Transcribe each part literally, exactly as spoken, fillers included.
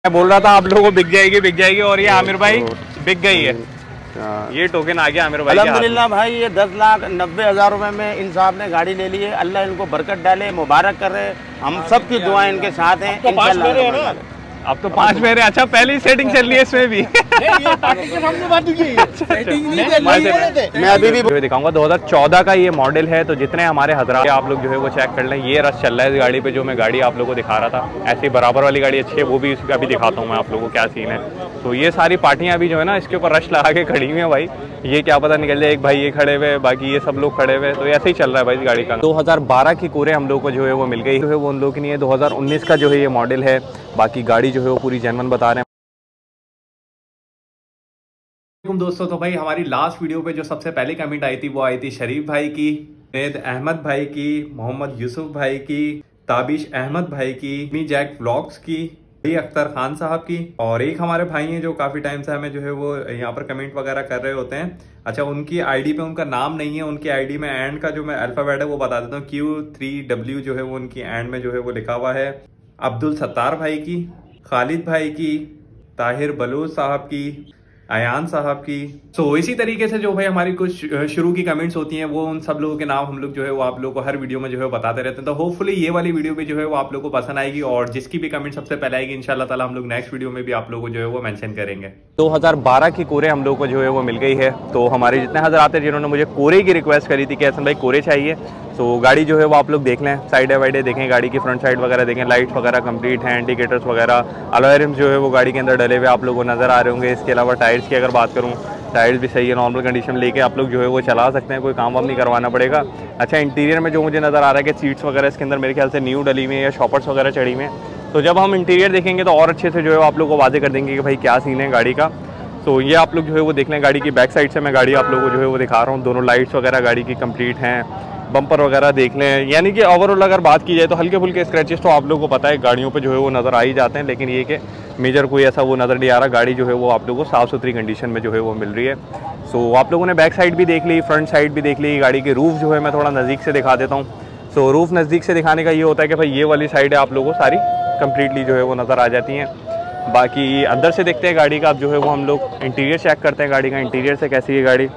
मैं बोल रहा था आप लोगों को बिक जाएगी बिक जाएगी और ये आमिर भाई बिक गई है। ये टोकन आ गया आमिर भाई। अल्हम्दुलिल्लाह भाई, ये दस लाख नब्बे हजार रुपए में इन साहब ने गाड़ी ले ली है। अल्लाह इनको बरकत डाले, मुबारक कर रहे। हम सब की दुआएं इनके साथ हैं। तो पांच मेरे हैं ना, अब तो पांच मेरे। अच्छा, पहली सेटिंग चल रही है इसमें भी। मैं अभी भी दिखाऊंगा दो हज़ार चौदह का ये मॉडल है। तो जितने हमारे हजरात आप लोग जो है वो चेक कर लें। ये रस चल रहा है इस गाड़ी पे, जो मैं गाड़ी आप लोगों को दिखा रहा था। ऐसी बराबर वाली गाड़ी अच्छी है, वो भी इसका भी दिखाता हूँ मैं आप लोगों को क्या सीन है। तो ये सारी पार्टियां अभी जो है ना इसके ऊपर रश लगा के खड़ी हुई है भाई। ये क्या पता निकल जाए, एक भाई ये खड़े हुए, बाकी ये सब लोग खड़े हुए। तो ऐसे ही चल रहा है भाई इस गाड़ी का। दो हज़ार बारह की कोरे हम लोग को जो है वो मिल गई है, वो उन लोगों की नहीं है। दो हज़ार उन्नीस का जो है ये मॉडल है। बाकी गाड़ी जो है वो पूरी जेन्युइन बता रहे हैं दोस्तों। तो भाई हमारी लास्ट वीडियो पे जो सबसे पहली कमेंट आई थी वो आई थी शरीफ भाई की, जुनैद अहमद भाई की, मोहम्मद यूसुफ भाई की, ताबिश अहमद भाई की, मी जैक व्लॉग्स की, अख्तर खान साहब की, और एक हमारे भाई हैं जो काफी टाइम से हमें जो है वो यहाँ पर कमेंट वगैरह कर रहे होते हैं। अच्छा, उनकी आईडी पे उनका नाम नहीं है। उनकी आईडी में एंड का जो मैं अल्फाबेट है वो बता देता हूँ, क्यू थ्री डब्ल्यू जो है वो उनकी एंड में जो है वो लिखा हुआ है। अब्दुल सत्तार भाई की, खालिद भाई की, ताहिर बलूच साहब की, अयान साहब की। सो so, इसी तरीके से जो भाई हमारी कुछ शुरू की कमेंट्स होती हैं वो उन सब लोगों के नाम हम लोग जो है वो आप लोगों को हर वीडियो में जो है बताते रहते हैं। तो होपफुली ये वाली वीडियो भी जो है वो आप लोगों को पसंद आएगी, और जिसकी भी कमेंट सबसे पहले आएगी इंशाल्लाह ताला हम लोग नेक्स्ट वीडियो में भी आप लोगों को जो है वो मेंशन करेंगे। दो हज़ार बारह की कोरे हम लोग को जो है वो मिल गई है। तो हमारे जितने हजरात हैं जिन्होंने मुझे कोरे की रिक्वेस्ट करी थी कि ऐसा भाई कोरे चाहिए, तो गाड़ी जो है वो आप लोग देख लें, साइड वाइडे देखें, गाड़ी की फ्रंट साइड वगैरह देखें, लाइट्स वगैरह कंप्लीट हैं, इंडिकेटर्स वगैरह, अलॉय रिम्स जो है वो गाड़ी के अंदर डले हुए आप लोगों को नजर आ रहे होंगे। इसके अलावा टायर्स की अगर बात करूँ, टायर्स भी सही है, नॉर्मल कंडीशन में लेके आप लोग जो है वो चला सकते हैं, कोई काम वाम नहीं करवाना पड़ेगा। अच्छा, इंटीरियर में जो मुझे नज़र आ रहा है कि सीट्स वगैरह इसके अंदर मेरे ख्याल से न्यू डली में या शॉपर्स वगैरह चढ़ी में। तो जब हम इंटीरियर देखेंगे तो और अच्छे से जो है आप लोग को वादे कर देंगे कि भाई क्या सीन है गाड़ी का। तो ये आप लोग जो है वो देख लें। गाड़ी की बैक साइड से मैं गाड़ी आप लोगों को जो है वो दिखा रहा हूँ। दोनों लाइट्स वगैरह गाड़ी की कंप्लीट हैं, बम्पर वगैरह देख लें। यानी कि ओवरऑल अगर बात की जाए तो हल्के फुल्के स्क्रैचेस तो आप लोगों को पता है गाड़ियों पे जो है वो नज़र आ ही जाते हैं, लेकिन ये कि मेजर कोई ऐसा वो नज़र नहीं आ रहा। गाड़ी जो है वो आप लोगों को साफ़ सुथरी कंडीशन में जो है वो मिल रही है। सो आप लोगों ने बैक साइड भी देख ली, फ्रंट साइड भी देख ली। गाड़ी की रूफ़ जो है मैं थोड़ा नज़दीक से दिखा देता हूँ। सो रूफ़ नज़दीक से दिखाने का ये होता है कि भाई ये वाली साइड है आप लोगों को सारी कम्प्लीटली जो है वो नज़र आ जाती हैं। बाकी अंदर से देखते हैं गाड़ी का, अब जो है वो हम लोग इंटीरियर चेक करते हैं गाड़ी का, इंटीरियर से कैसी है गाड़ी।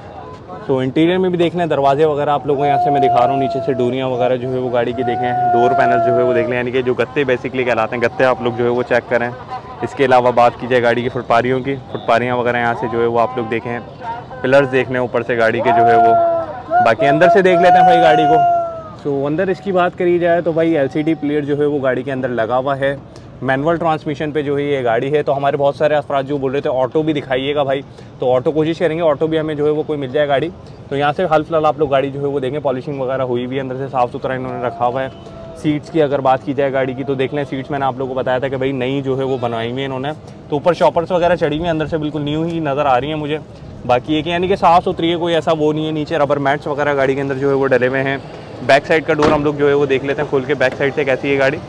तो इंटीरियर में भी देख लें, दरवाजे वगैरह आप लोगों को यहाँ से मैं दिखा रहा हूँ, नीचे से डोरियाँ वगैरह जो है वो गाड़ी की देखें, डोर पैनल जो है वो देख लें, यानी कि जो गत्ते बेसिकली कहलाते हैं, गत्ते आप लोग जो है वो चेक करें। इसके अलावा बात की जाए गाड़ी की फुटपारियों की, फुटपारियाँ वगैरह यहाँ से जो है वो आप लोग देखें, पिलर्स देख लें ऊपर से गाड़ी के जो है वो। बाकी अंदर से देख लेते हैं भाई गाड़ी को। तो अंदर इसकी बात करी जाए तो भाई एल सी डी प्लेयर जो है वो गाड़ी के अंदर लगा हुआ है। मैनुअल ट्रांसमिशन पे जो है ये गाड़ी है। तो हमारे बहुत सारे अफराद जो बोल रहे थे ऑटो भी दिखाइएगा भाई, तो ऑटो कोशिश करेंगे, ऑटो भी हमें जो है वो कोई मिल जाए गाड़ी। तो यहाँ से हाल फिलहाल आप लोग गाड़ी जो है वो देखें, पॉलिशिंग वगैरह हुई भी, अंदर से साफ़ सुथरा इन्होंने रखा हुआ है। सीट्स की अगर बात की जाए गाड़ी की तो देख लें, सीट्स मैंने आप लोगों को बताया था कि भाई नई जो है वो बनवाई हुई है इन्होंने। तो ऊपर शॉपर्स वगैरह चढ़ी हुई, अंदर से बिल्कुल न्यू ही नज़र आ रही है मुझे। बाकी एक यानी कि साफ़ सुथरी है, कोई ऐसा वो नहीं है। नीचे रबर मैट्स वगैरह गाड़ी के अंदर जो है वो डले हुए हैं। बैक साइड का डोर हम लोग जो है वो देख लेते हैं खोल के, बैक साइड से कैसी है गाड़ी।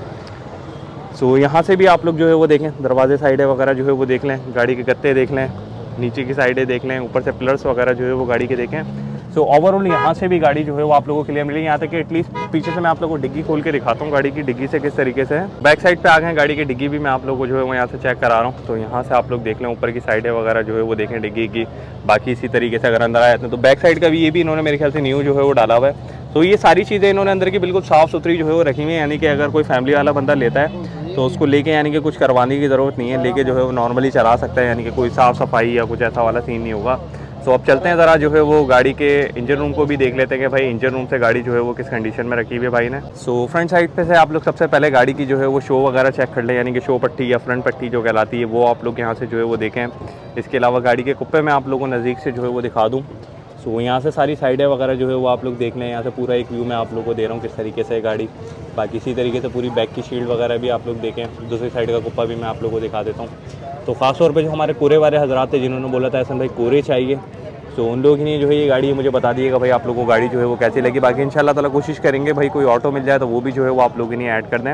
सो so, यहाँ से भी आप लोग जो है वो देखें, दरवाजे साइडें वगैरह जो है वो देख लें, गाड़ी के गत्ते देख लें, नीचे की साइडें देख लें, ऊपर से पिलर्स वगैरह जो है वो गाड़ी के देखें। सो so, ओवरऑल यहाँ से भी गाड़ी जो है वो आप लोगों को क्लियर मिलेगी। यहाँ तक कि एटलीस्ट पीछे से मैं आप लोगों को डिग्गी खोल के दिखाता हूँ गाड़ी की डिग्गी से किस तरीके से है। बैक साइड पे आ गए, गाड़ी की डिग्गी भी मैं आप लोगों को जो है वो यहाँ से चेक करा रहा हूँ। तो यहाँ से आप लोग देख लें, ऊपर की साइडें वगैरह जो है वो देखें डिग्गी की। बाकी इसी तरीके से अगर अंदर आए तो बैक साइड का भी ये भी इन्होंने मेरे ख्याल से न्यू जो है वो डाला हुआ है। तो ये सारी चीज़ें इन्होंने अंदर की बिल्कुल साफ़ सुथरी जो है वो रखी हुई है। यानी कि अगर कोई फैमिली वाला बंदा लेता है तो उसको लेके यानी कि कुछ करवाने की ज़रूरत नहीं है, लेके जो है वो नॉर्मली चला सकता है, यानी कि कोई साफ़ सफाई या कुछ ऐसा वाला सीन नहीं होगा। तो अब चलते हैं ज़रा जो है वो गाड़ी के इंजन रूम को भी देख लेते हैं कि भाई इंजन रूम से गाड़ी जो है वो किस कंडीशन में रखी हुई है भाई ने। सो फ्रंट साइड पे से आप लोग सबसे पहले गाड़ी की जो है वो शो वगैरह चेक कर लें, यानी कि शो पट्टी या फ्रंट पट्टी जो कहलाती है वो आप लोग यहाँ से जो है वो देखें। इसके अलावा गाड़ी के कुप्पे में आप लोगों को नज़दीक से जो है वो दिखा दूँ। सो so, यहाँ से सारी साइडें वगैरह जो है वो आप लोग देख लें। यहाँ से पूरा एक व्यू मैं आप लोगों को दे रहा हूँ किस तरीके से है गाड़ी। बाकी इसी तरीके से पूरी बैक की शील्ड वगैरह भी आप लोग देखें। दूसरी साइड का कुप्पा भी मैं आप लोगों को दिखा देता हूँ। तो ख़ास तौर पे जो हमारे कोरे वाले हजरात थे जिन्होंने बोला था ऐसा भाई कोरे चाहिए, तो उन लोगों की नहीं जो है ये गाड़ी मुझे बता दिएगा भाई आप लोगों को गाड़ी जो है वो कैसी लगी। बाकी इंशाल्लाह ताला कोशिश करेंगे भाई कोई ऑटो मिल जाए तो वो भी जो है वो आप लोगों के लिए ऐड कर दें।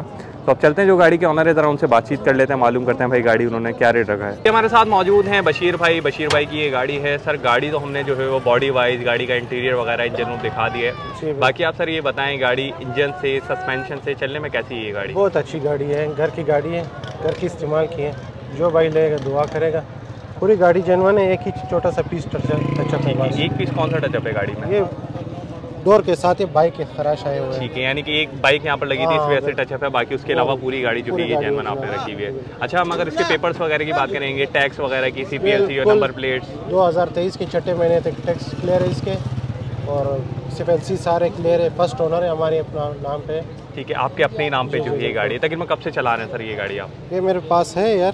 तो अब चलते हैं जो गाड़ी के ऑनर है ज़रा उनसे बातचीत कर लेते हैं, मालूम करते हैं भाई गाड़ी उन्होंने क्या रेट रखा है। हमारे साथ मौजूद हैं बशीर भाई। बशीर भाई की ये गाड़ी है। सर गाड़ी तो हमने जो है वो बॉडी वाइज गाड़ी का इंटीरियर वगैरह इंजन रूम दिखा दिया है, बाकी आप सर ये बताएं गाड़ी इंजन से सस्पेंशन से चलने में कैसी है ये गाड़ी? बहुत अच्छी गाड़ी है, घर की गाड़ी है, घर की इस्तेमाल की है, जो भाई लेगा दुआ करेगा। पूरी गाड़ी जनवन है, एक ही छोटा सा पीस टचअप है। एक पीस कौन सा टचअप है गाड़ी में? ये डोर के साथ ही बाइक के खराश आए हुए हैं। ठीक है, यानी कि एक बाइक यहाँ पर लगी थी इस वजह से टचअप है, बाकी उसके अलावा पूरी गाड़ी जो है ये जेन्युइन आपने रखी हुई है। अच्छा, हम अगर इसके पेपर्स वगैरह की बात करेंगे, टैक्स वगैरह की, सीपीएलसी और नंबर प्लेट्स, दो हज़ार तेईस के छठे महीने तक टैक्स क्लियर है इसके, और सीपीएलसी सारे क्लियर है। फर्स्ट ओनर है हमारे अपना नाम पे। ठीक है, आपके अपने ही नाम पे जो है ये गाड़ी है। तकरीबन कब से चला रहे हैं सर ये गाड़ी आप? ये मेरे पास है यार,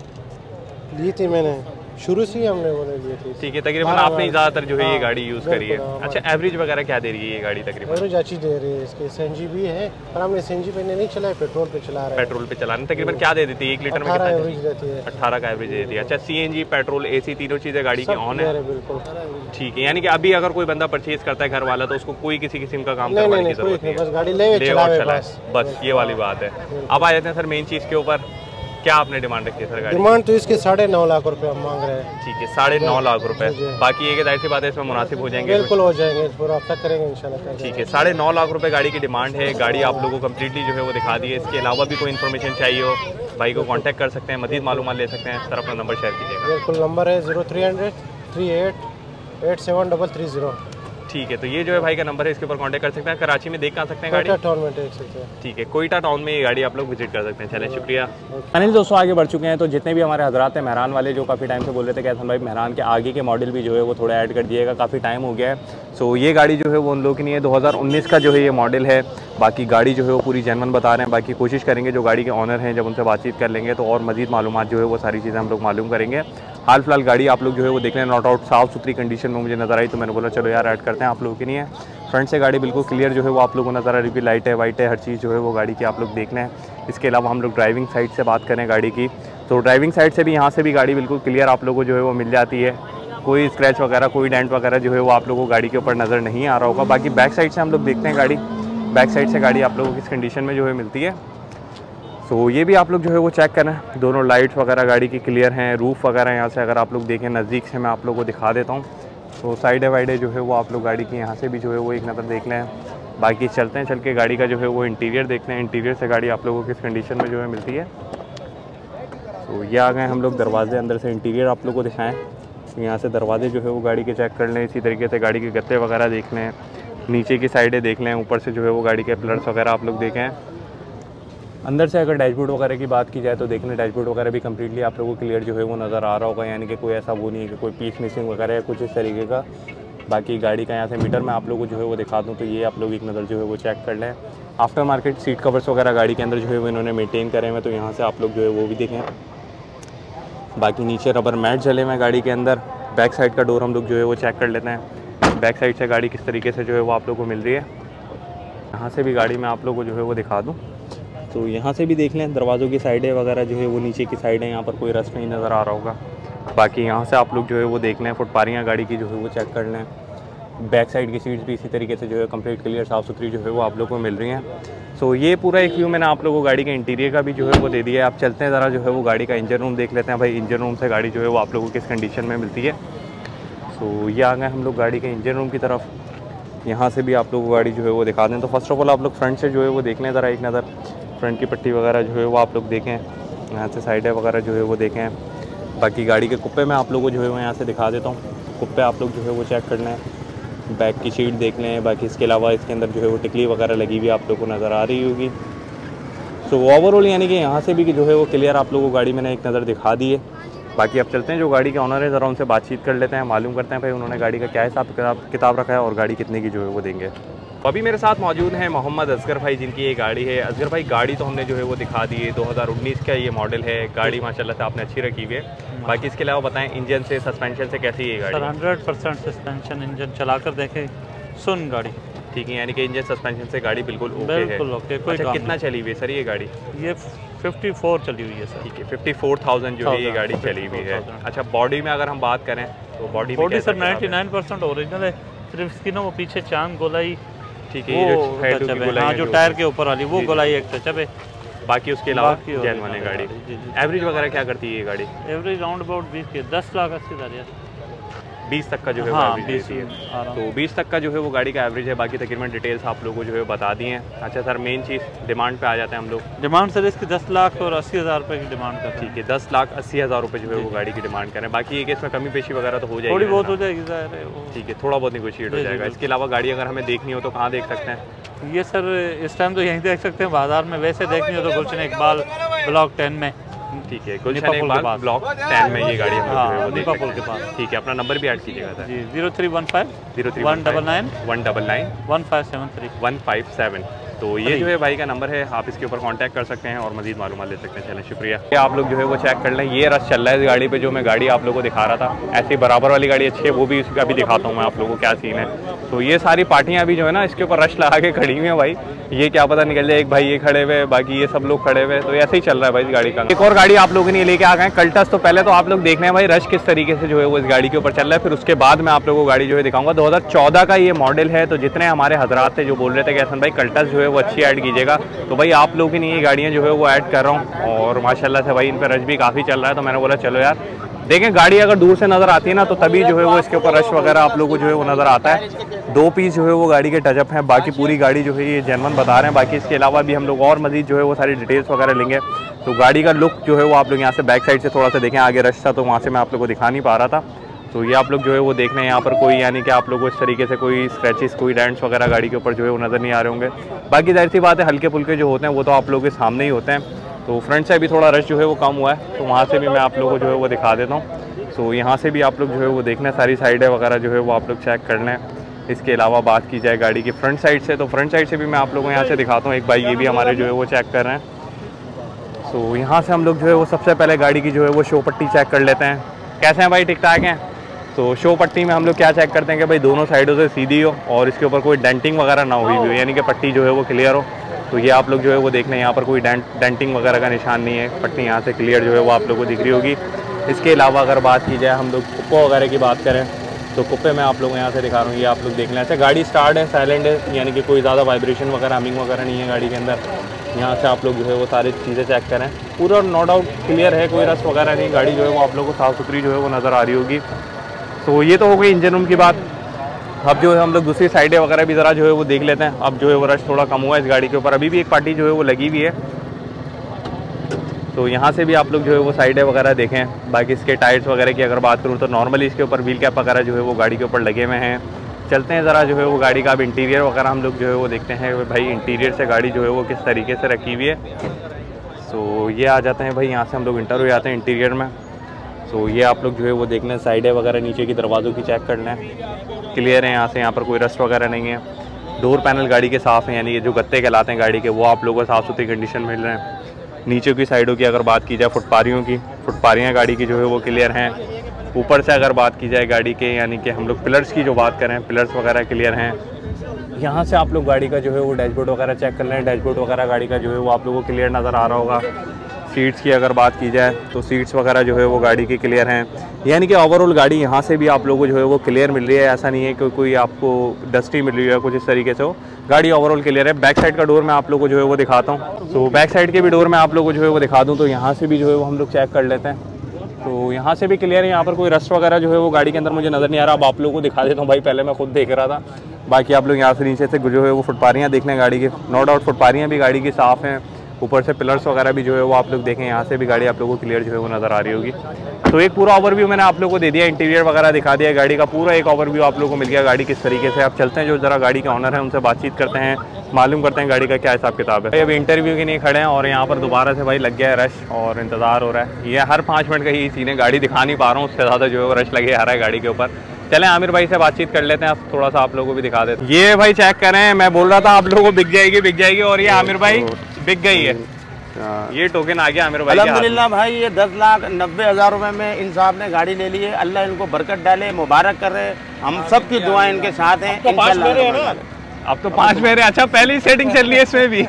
ली थी मैंने, शुरू से ही हमने वो लिए थी। ठीक है, तकरीबन आपने ज़्यादातर जो है ये गाड़ी यूज़ करी है। अच्छा, एवरेज वगैरह क्या दे रही है ये गाड़ी तकरीबन? एवरेज अच्छी दे रही है, इसके सीएनजी भी है, पर हमने सीएनजी पे नहीं चला है, पेट्रोल पे चला रहे हैं। पेट्रोल पे चलाने तकरीबन क्या दे देती है एक लीटर में? अठारह एवरेज देती है। अठारह का एवरेज देती है। अच्छा, सीएनजी, पेट्रोल, एसी तीनों चीज़ें गाड़ी की ऑन है? बिल्कुल ठीक है, यानी कि अभी अगर कोई बंदा परचेज करता है घर वाला तो उसको कोई किसी किस्म का काम नहीं, करवाने नहीं, की जरूरत नहीं, बस गाड़ी ले चलाए बस, बस ये वाली बात है। अब आ जाते हैं सर मेन चीज़ के ऊपर, क्या आपने डिमांड रखी है सर गाड़ी? डिमांड तो इसके साढ़े नौ लाख रुपए हम मांग रहे हैं। ठीक है, साढ़े नौ लाख रुपए। बाकी ये जाहिर सी बात है इसमें मुनासिब हो जाएंगे? बिल्कुल हो जाएंगे, पूरा हफ्ता करेंगे इंशाल्लाह। ठीक है, साढ़े नौ लाख रुपए गाड़ी की डिमांड है। गाड़ी आप लोगों को कम्प्लीटली जो है वो दिखा दी है। इसके अलावा भी कोई इन्फॉर्मेशन चाहिए हो भाई को कांटेक्ट कर सकते हैं, मजीद मालूमात ले सकते हैं। सर अपना नंबर शेयर कीजिएगा। बिल्कुल, नंबर है zero three hundred three eight eight seven double three zero. ठीक है, तो ये जो है भाई का नंबर है, इसके ऊपर कांटेक्ट कर सकते हैं। कराची में देख कहाँ सकते हैं गाड़ी? कोयटा टाउन में देख सकते हैं। ठीक है, कोयटा टाउन में ये गाड़ी आप लोग विजिट कर सकते हैं। चलें, शुक्रिया। अनिल दोस्तों आगे बढ़ चुके हैं, तो जितने भी हमारे हजरात हैं मेहरान वाले जो काफ़ी टाइम से बोल रहे थे कि हसन भाई मेहरान के आगे के मॉडल भी जो है वो थोड़ा ऐड कर दिएगा, काफ़ी टाइम हो गया है। सो ये गाड़ी जो है वो उन लोगों की नहीं है, दो हज़ार उन्नीस का जो है ये मॉडल है। बाकी गाड़ी जो है वो पूरी जेन्युइन बता रहे हैं। बाकी कोशिश करेंगे जो गाड़ी के ऑनर हैं जब उनसे बातचीत कर लेंगे तो और मजीद मालूमात जो है वो सारी चीज़ें हम लोग मालूम करेंगे। हाल फिलहाल गाड़ी आप लोग जो है वो देख लें, नॉट आउट साफ़ सुथरी कंडीशन में मुझे नज़र आई, तो मैंने बोला चलो यार ऐड करते हैं, आप लोगों की नहीं है। फ्रंट से गाड़ी बिल्कुल क्लियर जो है वो आप लोगों को नज़र आ रही है, लाइट है, वाइट है, हर चीज़ जो है वो गाड़ी की आप लोग देख लें। इसके अलावा हम लोग ड्राइविंग साइड से बात करें गाड़ी की, तो ड्राइविंग साइड से भी यहाँ से भी गाड़ी बिल्कुल क्लियर आप लोगों को जो है वो मिल जाती है। कोई स्क्रैच वगैरह, कोई डेंट वगैरह जो है वो आप लोगों को गाड़ी के ऊपर नज़र नहीं आ रहा होगा। बाकी बैक साइड से हम लोग देखते हैं गाड़ी, बैक साइड से गाड़ी आप लोगों को किस कंडीशन में जो है मिलती है। सो so, ये भी आप लोग जो है वो चेक करें, दोनों लाइट्स वगैरह गाड़ी की क्लियर हैं। रूफ़ वगैरह यहाँ से अगर आप लोग देखें नज़दीक से मैं आप लोगों को दिखा देता हूँ। तो साइडे वाइडे जो है वो आप लोग गाड़ी की यहाँ से भी जो है वो एक नज़र देख लें। बाकी चलते हैं, चल के गाड़ी का जो है वो इंटीरियर देखते हैं, इंटीरियर से गाड़ी आप लोगों को किस कंडीशन में जो है मिलती है। तो ये आ गए हम लोग दरवाजे, अंदर से इंटीरियर आप लोग को दिखाएँ। तो यहाँ से दरवाजे जो है वो गाड़ी के चेक कर लें, इसी तरीके से गाड़ी के गत्ते वगैरह देख लें, नीचे की साइडें देख लें, ऊपर से जो है वो गाड़ी के पिलर्स वगैरह आप लोग देखें। अंदर से अगर डैशबोर्ड वगैरह की बात की जाए तो देखने डैशबोर्ड वगैरह भी कम्प्लीटली आप लोगों को क्लियर जो है वो नज़र आ रहा होगा, यानी कि कोई ऐसा वो नहीं है कि कोई पीस मिसिंग वगैरह है कुछ इस तरीके का। बाकी गाड़ी का यहाँ से मीटर मैं आप लोगों को जो है वो दिखा दूँ, तो ये आप लोग एक नज़र जो है वो चेक कर लें। आफ्टर मार्केट सीट कवर्स वगैरह गाड़ी के अंदर जो है वो इन्होंने मेनटेन करे हुए, तो यहाँ से आप लोग जो है वो भी देखें। बाकी नीचे रबर मैट जले हुए हैं गाड़ी के अंदर। बैक साइड का डोर हम लोग जो है वो चेक कर लेते हैं, बैक साइड से गाड़ी किस तरीके से जो है वो आप लोग को मिल रही है। यहाँ से भी गाड़ी में आप लोग को जो है वो दिखा दूँ, तो यहाँ से भी देख लें दरवाज़ों की साइडें वगैरह जो है वो नीचे की साइडें, यहाँ पर कोई रस्ट नहीं नज़र आ रहा होगा। बाकी यहाँ से आप लोग जो है वो देख लें, फुटपारियाँ गाड़ी की जो है वो चेक कर लें। बैक साइड की सीट्स भी इसी तरीके से जो है कंप्लीट क्लियर साफ़ सुथरी जो है वो आप लोग को मिल रही हैं। सो ये पूरा एक व्यू मैंने आप लोगों को गाड़ी के इंटीरियर का भी जो है वो दे दिया है। आप चलते हैं ज़रा जो है वो गाड़ी का इंजन रूम देख लेते हैं भाई, इंजन रूम से गाड़ी जो है वो आप लोगों को किस कंडीशन में मिलती है। सो ये आ गए हम लोग गाड़ी के इंजन रूम की तरफ, यहाँ से भी आप लोग गाड़ी जो है वो दिखा दें। तो फर्स्ट ऑफ ऑल आप लोग फ्रंट से जो है वो देख लें ज़रा एक नज़र, फ्रंट की पट्टी वगैरह जो है वो आप लोग देखें, यहाँ से साइडें वगैरह जो है वो देखें। बाकी गाड़ी के कुप्पे में आप लोगों को जो है वो यहाँ से दिखा देता हूँ, कुप्पे आप लोग जो है वो चेक कर लें, बैक की सीट देख लें। बाकी इसके अलावा इसके अंदर जो है वो टिकली वगैरह लगी हुई आप लोग को नज़र आ रही होगी। सो ओवरऑल यानी कि यहाँ से भी जो है वो क्लियर आप लोगों को गाड़ी मैंने एक नज़र दिखा दी है। बाकी अब चलते हैं जो गाड़ी के ऑनर है ज़रा उनसे बातचीत कर लेते हैं, मालूम करते हैं भाई उन्होंने गाड़ी का क्या हिसाब किताब रखा है और गाड़ी कितने की जो है वो देंगे। अभी मेरे साथ मौजूद हैं मोहम्मद असगर भाई जिनकी ये गाड़ी है। असगर भाई गाड़ी तो हमने जो है वो दिखा दी है, दो हज़ार उन्नीस का ये मॉडल है। गाड़ी माशाल्लाह से आपने अच्छी रखी हुई है। बाकी इसके अलावा बताएं इंजन से सस्पेंशन से कैसी है गाड़ी? Sir hundred percent suspension, engine चला कर देखें सुन गाड़ी ठीक है, यानी कि इंजन सस्पेंशन से गाड़ी बिल्कुल ओके है। बिल्कुल ओके, कोई अच्छा, कितना चली हुई है सर ये गाड़ी? ये चौवन चली हुई है सर। ठीक है, चौवन हज़ार जो है ये गाड़ी चली हुई है। अच्छा, बॉडी में अगर हम बात करें तो बॉडी बॉडी सर निन्यानवे परसेंट ओरिजिनल है, सिर्फ इसकी ना वो पीछे चांद गोलाई ठीक है, ये जो हाँ, जो टायर के ऊपर वाली वो गोलाई एक टचअप है। बाकी उसके अलावा बाकी और जेन्युइन है गाड़ी। जी, जी। एवरेज वगैरह क्या करती है ये गाड़ी? एवरेज राउंड अबाउट बीस के दस लाख अस्सी हज़ार यार। बीस तक का जो है हाँ, वो एवरेज देती है। तो बीस तक का जो है वो गाड़ी का एवरेज है। बाकी तकरीबन डिटेल्स आप लोगों को जो है बता दी हैं। अच्छा सर, मेन चीज़ डिमांड पे आ जाते हैं हम लोग। डिमांड सर इसकी दस लाख और अस्सी हज़ार रुपये की डिमांड कर रहे हैं। ठीक है, दस लाख अस्सी हज़ार रुपये जो है वो गाड़ी की डिमांड करें। बाकी एक इसमें कमी पेशी वगैरह तो हो जाएगी, थोड़ी बहुत हो जाएगी ज़ाहिर है वो। ठीक है, थोड़ा बहुत निगोशिएट हो जाएगा। इसके अलावा गाड़ी अगर हमें देखनी हो तो कहाँ देख सकते हैं? ये सर इस टाइम तो यहीं देख सकते हैं बाजार में, वैसे देखनी हो तो गुलशन इकबाल ब्लॉक टेन में। ठीक है, गुलशन इकबाल ब्लॉक टेन में ये गाड़ी हम हाँ, जो है वो देख पुल सकते के हैं। पास। ठीक है, अपना नंबर भी ऐड कीजिएगा सर। जी zero three one five zero three one double nine one double nine one five seven three one five seven. तो ये जो है भाई का नंबर है, आप इसके ऊपर कांटेक्ट कर सकते हैं और मजीद मालूमात ले सकते हैं। चलें, शुक्रिया। ये आप लोग जो है वो चेक कर लें। ये रश चल रहा है इस गाड़ी पे, जो मैं गाड़ी आप लोगों को दिखा रहा था। ऐसी बराबर वाली गाड़ी अच्छी है, वो भी इसका भी दिखाता हूँ मैं आप लोगों को क्या सीन है। तो ये सारी पार्टियाँ अभी जो है ना इसके ऊपर रश लगा के खड़ी हुई हैं भाई। ये क्या पता निकल जाए, एक भाई ये खड़े हुए, बाकी ये सब लोग खड़े हुए। तो ऐसे ही चल रहा है भाई इस गाड़ी का। एक और गाड़ी आप लोगों ने लेके आ गए कल्टस। तो पहले तो आप लोग देख रहे हैं भाई रश किस तरीके से जो है वो इस गाड़ी के ऊपर चल रहा है। फिर उसके बाद मैं आप लोगों को गाड़ी जो है दिखाऊंगा। दो हज़ार चौदह का ये मॉडल है। तो जितने हमारे हजरात थे जो बोल रहे थे कि हसन भाई कल्टस जो है वो अच्छी ऐड कीजिएगा, तो भाई आप लोगों की नहीं ये गाड़ियाँ जो है वो ऐड कर रहा हूँ। और माशाल्लाह से भाई इन पर रश भी काफ़ी चल रहा है। तो मैंने बोला चलो यार देखें, गाड़ी अगर दूर से नज़र आती है ना तो तभी जो है वो इसके ऊपर रश वगैरह आप लोगों को जो है वो नज़र आता है। दो पीस जो है वो गाड़ी के टचअप हैं, बाकी पूरी गाड़ी जो है ये जेन्युइन बता रहे हैं। बाकी इसके अलावा भी हम लोग और मजीद जो है वो सारी डिटेल्स वगैरह लेंगे। तो गाड़ी का लुक जो है वो आप लोग यहाँ से बैक साइड से थोड़ा सा देखें। आगे रश था तो वहाँ से मैं आप लोग को दिखा नहीं पा रहा था। तो ये आप लोग जो है वो देख रहे हैं यहाँ पर कोई यानी कि आप लोग को इस तरीके से कोई स्क्रैचेस कोई डेंट्स वगैरह गाड़ी के ऊपर जो है वो नज़र नहीं आ रहे होंगे। बाकी जाहिर सी बात है हल्के फुल्के जो होते हैं वो तो आप लोगों के सामने ही होते हैं। तो फ्रंट से अभी थोड़ा रश जो है वो कम हुआ है, तो वहाँ से भी मैं आप लोगों को जो है वो दिखा देता हूँ। तो यहाँ से भी आप लोग जो है वो देखना, सारी साइडें वगैरह जो है वो आप लोग चेक कर लें। इसके अलावा बात की जाए गाड़ी की फ्रंट साइड से, तो फ्रंट साइड से भी मैं आप लोगों को यहाँ से दिखाता हूँ। एक भाई ये भी हमारे जो है वो चेक कर रहे हैं। तो यहाँ से हम लोग जो है वो सबसे पहले गाड़ी की जो है वो शो पट्टी चेक कर लेते हैं। कैसे हैं भाई, ठीक ठाक हैं? तो शो पट्टी में हम लोग क्या चेक करते हैं कि भाई दोनों साइडों से सीधी हो और इसके ऊपर कोई डेंटिंग वगैरह ना हुई हो, यानी कि पट्टी जो है वो क्लियर हो। तो ये आप लोग जो है वो देख लें, यहाँ पर कोई डेंट डेंटिंग वगैरह का निशान नहीं है। पट्टी यहाँ से क्लियर जो है वो आप लोग को दिख रही होगी। इसके अलावा अगर बात की जाए हम लोग कुप्पो वगैरह की बात करें तो कुप्पे में आप लोग यहाँ से दिखा रहा हूँ। ये आप लोग देख लें। अच्छा गाड़ी स्टार्ट है, साइलेंट है, यानी कि कोई ज़्यादा वाइब्रेशन वगैरह हमिंग वगैरह नहीं है गाड़ी के अंदर। यहाँ से आप लोग जो है वो सारी चीज़ें चेक करें, पूरा नो डाउट क्लियर है, कोई रस वगैरह नहीं। गाड़ी जो है वो आप लोग को साफ़ सुथरी जो है वो नज़र आ रही होगी। तो ये तो हो गई इंजन रूम की बात। अब जो है हम लोग दूसरी साइडें वगैरह भी ज़रा जो है वो देख लेते हैं। अब जो है वो रश थोड़ा कम हुआ है इस गाड़ी के ऊपर। अभी भी एक पार्टी जो है वो लगी हुई है, तो यहाँ से भी आप लोग जो है वो साइडें वगैरह देखें। बाकी इसके टायर्स वगैरह की अगर बात करूँ तो नॉर्मली इसके ऊपर व्हील कैप वगैरह जो है वो गाड़ी के ऊपर लगे हुए हैं। चलते हैं ज़रा जो है वो गाड़ी का अब इंटीरियर वगैरह हम लोग जो है वो देखते हैं भाई इंटीरियर से गाड़ी जो है वो किस तरीके से रखी हुई है। सो ये आ जाते हैं भाई, यहाँ से हम लोग इंटर हो जाते हैं इंटीरियर में। सो ये आप लोग जो है वो देख लें, साइडें वगैरह नीचे की दरवाज़ों की चेक कर लें, क्लियर है यहाँ से। यहाँ पर कोई रस्ट वगैरह नहीं है। डोर पैनल गाड़ी के साफ़ हैं, यानी कि जो गत्ते कहलाते हैं गाड़ी के वो आप लोगों को साफ़ सुथरी कंडीशन मिल रहे हैं। नीचे की साइडों की अगर बात की जाए, फुटपारियों की फुटपारियाँ गाड़ी की जो है वो क्लियर हैं। ऊपर से अगर बात की जाए गाड़ी के, यानी कि हम लोग पिलर्स की जो बात करें, पिलर्स वगैरह क्लियर हैं। यहाँ से आप लोग गाड़ी का जो है वो डैशबोर्ड वगैरह चेक कर लें। डैशबोर्ड वगैरह गाड़ी का जो है वो आप लोगों को क्लियर नज़र आ रहा होगा। सीट्स की अगर बात की जाए तो सीट्स वगैरह जो है वो गाड़ी की क्लियर हैं, यानी कि ओवरऑल गाड़ी यहाँ से भी आप लोगों को जो है वो क्लियर मिल रही है। ऐसा नहीं है कि कोई आपको डस्टी मिल रही है कुछ इस तरीके से हो, गाड़ी ओवरऑल क्लियर है। बैक साइड का डोर मैं आप लोगों को जो है वो दिखाता हूँ। तो बैक साइड के भी डोर मैं आप लोगों को जो है वो दिखा दूँ, तो यहाँ से भी जो है वो हम लोग चेक कर लेते हैं। तो यहाँ से भी क्लियर है, यहाँ पर कोई रस्ट वगैरह जो है वो गाड़ी के अंदर मुझे नज़र नहीं आ रहा। अब आप लोगों को दिखा देता हूँ भाई, पहले मैं खुद देख रहा था। बाकी आप लोग यहाँ से नीचे से जो है वो फुटपारियाँ देख लें गाड़ी की, नो डाउट फुटपारियाँ भी गाड़ी की साफ़ हैं। ऊपर से पिलर्स वगैरह भी जो है वो आप लोग देखें, यहाँ से भी गाड़ी आप लोगों को क्लियर जो है वो नज़र आ रही होगी। तो एक पूरा ओवरव्यू मैंने आप लोगों को दे दिया, इंटीरियर वगैरह दिखा दिया, गाड़ी का पूरा एक ओवरव्यू आप लोगों को मिल गया गाड़ी किस तरीके से। आप चलते हैं जो ज़रा गाड़ी के ऑनर है उनसे बातचीत करते हैं, मालूम करते हैं गाड़ी का क्या हिसाब किताब है। अभी इंटरव्यू के लिए खड़े हैं और यहाँ पर दोबारा से भाई लग गया है रश और इंतज़ार हो रहा है। ये हर पाँच मिनट का ही सीन है, गाड़ी दिखा नहीं पा रहा हूँ, उससे ज़्यादा जो है वो रश लगे आ रहा है गाड़ी के ऊपर। चलें आमिर भाई से बातचीत कर लेते हैं, आप थोड़ा सा आप लोगों को भी दिखा देते हैं। ये भाई चेक करें, मैं बोल रहा था आप लोगों को बिक जाएगी बिक जाएगी और ये आमिर भाई बिक गई है। ये टोकन आ गया आमिर भाई। अल्हम्दुलिल्लाह भाई, ये दस लाख नब्बे हज़ार रुपए में इन साहब ने गाड़ी ले ली है। अल्लाह इनको बरकत डाले, मुबारक कर रहे। हम सब की दुआएं इनके साथ हैं। इंशाल्लाह अब तो पांच मेरे। अच्छा पहली सेटिंग चल रही है इसमें भी।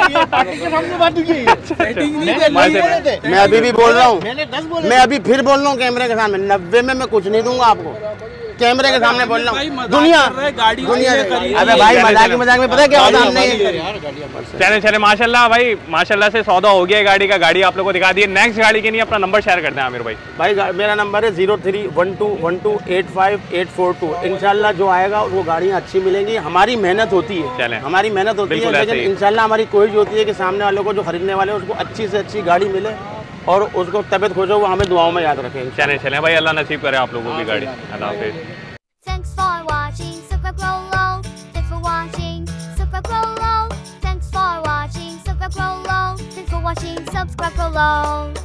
मैं अभी भी बोल रहा हूँ, मैं अभी फिर बोल रहा हूँ कैमरे के सामने, नब्बे में मैं कुछ नहीं दूंगा आपको। कैमरे के सामने बोल रहा हूँ, दुनिया दुनिया अबे भाई मजाक मजाक में पता क्या होता है हमने। चले चले माशाल्लाह भाई, माशाल्लाह से सौदा हो गया गाड़ी का, गाड़ी आप लोगों को दिखा दी है। नेक्स्ट गाड़ी के लिए अपना नंबर शेयर करते हैं आमिर भाई। भाई मेरा नंबर है zero three one two one two eight five eight four two. इंशाल्लाह जो आएगा वो गाड़ियाँ अच्छी मिलेंगी। हमारी मेहनत होती है, हमारी मेहनत होती है, लेकिन इंशाल्लाह हमारी कोशिश होती है कि सामने वालों को जो खरीदने वाले हैं उसको अच्छी से अच्छी गाड़ी मिले और उसको तबियत खुश हो, वो हमें दुआओं में याद रखें। चले चले भाई, अल्लाह नसीब करे आप लोगों की गाड़ी। अल्लाह हाफिज़। Thanks for watching, subscribe below. Thanks for watching, subscribe below. Thanks for watching, subscribe below. Thanks for watching, subscribe below.